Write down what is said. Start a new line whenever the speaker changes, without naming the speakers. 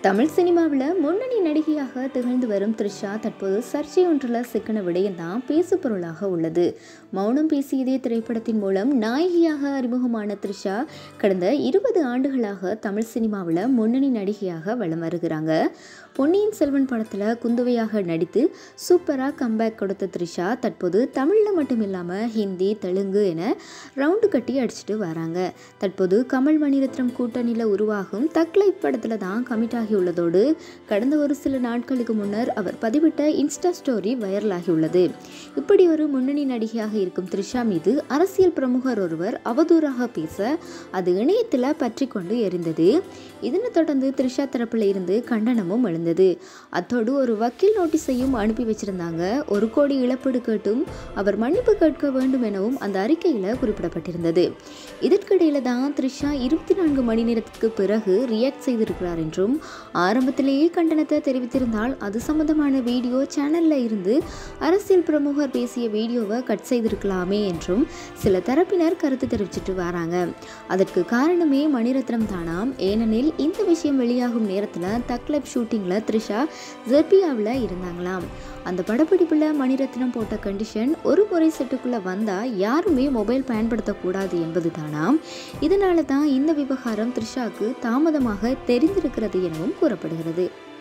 தமிழ் சினிமாவில் முன்னணி நடிகையாக திகழ்ந்து வரும் த்ரிஷா தற்போது சர்ச்சை ஒன்றில் சிக்கன விடயம் தான் பேசு பொருளாக உள்ளது. மௌனம் பேசியதே திரைப்படத்தின் மூலம் நாயகியாக அறிமுகமான த்ரிஷா கடந்த 20 ஆண்டுகளாக தமிழ் சினிமாவில் முன்னணி நடிகையாக வலம் வருகிறாங்க. பொன்னியின் செல்வன் படத்தில் குந்தவையாக நடித்து சூப்பராக கம்பேக் கொடுத்த த்ரிஷா தற்போது தமிழில் மட்டும் இல்லாமல் ஹிந்தி, தெலுங்கு என ரவுண்டு கட்டி அடிச்சுட்டு வராங்க. தற்போது கமல் மணிரத்னம் கூட்டணியில் உருவாகும் தக்லை படத்தில் தான் கமிட் ஆகியுள்ளதோடு கடந்த ஒரு சில நாட்களுக்கு முன்னர் அவர் பதிவிட்ட இன்ஸ்டா ஸ்டோரி வைரலாகியுள்ளது. இப்படி ஒரு முன்னணி நடிகையாக இருக்கும் த்ரிஷா மீது அரசியல் பிரமுகர் ஒருவர் அவதூறாக பேச அது இணையத்தில் பற்றி கொண்டு எரிந்தது. இதனைத் தொடர்ந்து த்ரிஷா தரப்பில் இருந்து கண்டனமும் எழுந்தது. அத்தோடு ஒரு வக்கீல் நோட்டீஸையும் அனுப்பி வச்சிருந்தாங்க. 1 கோடி இழப்பீடு கேட்டும் அவர் மன்னிப்பு கேட்க வேண்டும் எனவும் அந்த அறிக்கையில் குறிப்பிடப்பட்டிருந்தது. இதற்கிடையில தான் த்ரிஷா 24 மணி நேரத்துக்கு பிறகு ரியாக்ட் செய்திருக்கிறார் என்றும் ஆரம்பத்திலேயே கண்டனத்தை தெரிவித்திருந்தால் அது சம்பந்தமான வீடியோ சேனல்ல இருந்து அரசியல் பிரமுகர் பேசிய வீடியோவை கட் செய்திருக்கலாமே என்றும் சில தரப்பினர் கருத்து தெரிவிச்சிட்டு வராங்க. அதற்கு காரணமே மணிரத்னம் தானாம். ஏனெனில் இந்த விஷயம் வெளியாகும் நேரத்தில் தக்லைப் ஷூட்டிங்கில் த்ரிஷா ஜெர்பியாவில் இருந்தாங்களாம். அந்த படப்பிடிப்பில் மணிரத்னம் போட்ட கண்டிஷன் ஒரு முறை செட்டுக்குள்ளே வந்தால் யாருமே மொபைல் பயன்படுத்தக்கூடாது என்பது தானாம். இதனால தான் இந்த விவகாரம் த்ரிஷாவுக்கு தாமதமாக தெரிந்திருக்கிறது எனவும் கூறப்படுகிறது.